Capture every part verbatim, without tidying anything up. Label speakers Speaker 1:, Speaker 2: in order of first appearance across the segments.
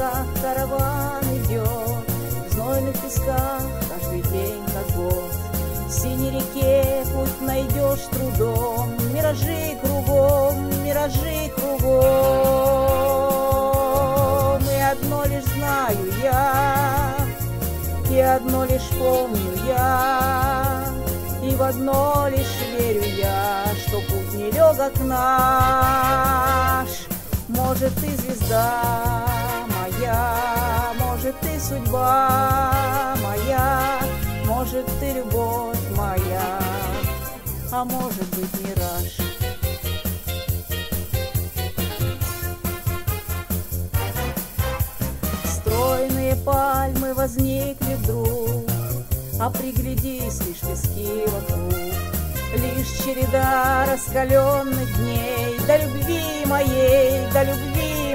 Speaker 1: песках караван идет, в знойных песках каждый день как год. В синей реке путь найдешь трудом, миражи кругом, миражи кругом. И одно лишь знаю я, и одно лишь помню я, и в одно лишь верю я, что путь нелегок наш. Может, ты звезда моя, может, ты судьба моя, может, ты любовь моя, а может быть, мираж. Стройные пальмы возникли вдруг, а приглядись, лишь пески вокруг, лишь череда раскаленных дней, до любви моей, до любви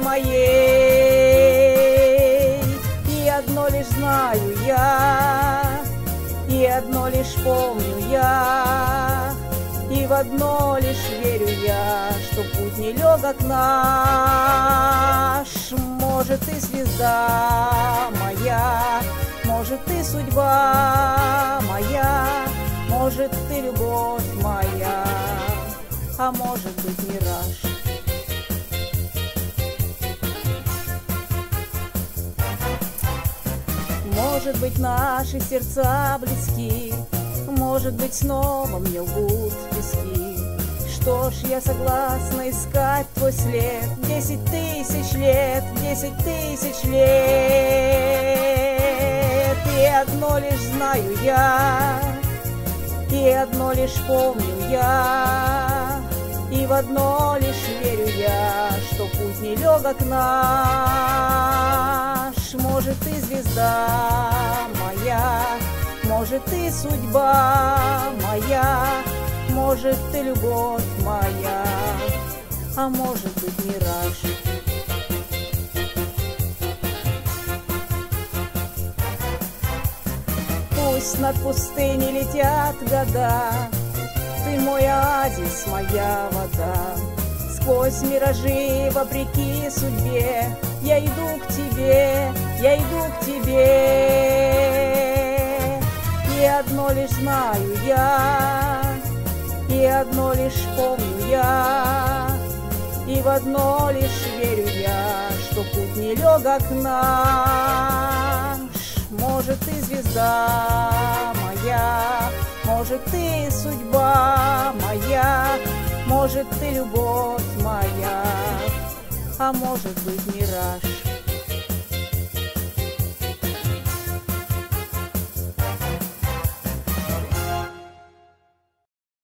Speaker 1: моей. И одно лишь знаю я, и одно лишь помню я, и в одно лишь верю я, что путь нелегок наш. Может, ты звезда моя, может, ты судьба моя, может, ты любовь моя, а может быть, мираж. Может быть, наши сердца близки, может быть, снова мне лгут пески. Что ж, я согласна искать твой след десять тысяч лет, десять тысяч лет. И одно лишь знаю я, и одно лишь помню я, и в одно лишь верю я, что путь нелегок наш. Может, ты звезда моя, может, ты судьба моя, может, ты любовь моя, а может быть, мираж. Пусть над пустыней летят года, ты мой оазис, моя вода. Сквозь миражи, вопреки судьбе, я иду к тебе, я иду к тебе. И одно лишь знаю я, и одно лишь помню я, и в одно лишь верю я, что путь нелегок наш. Может, ты звезда моя, может, ты судьба моя, может, ты любовь моя, а может быть, мираж.